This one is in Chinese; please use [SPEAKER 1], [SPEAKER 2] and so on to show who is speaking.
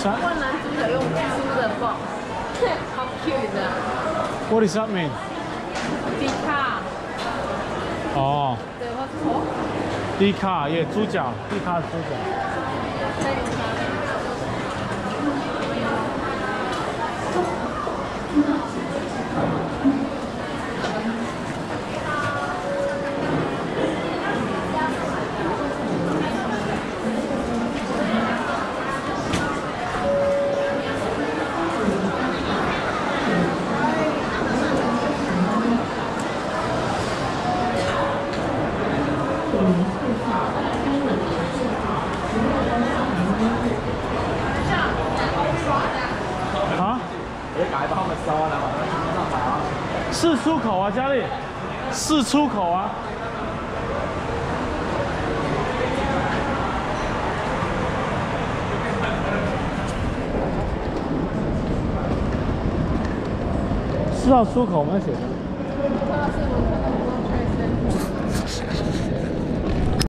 [SPEAKER 1] 万男主角用猪的抱，好 cute 的。
[SPEAKER 2] What does that mean?
[SPEAKER 1] 迪卡。
[SPEAKER 2] 哦。
[SPEAKER 1] 对，我哦。
[SPEAKER 2] 迪卡耶，猪脚，迪卡猪脚。啊？四出口啊，嘉丽，四出口啊。4号出口吗？写的。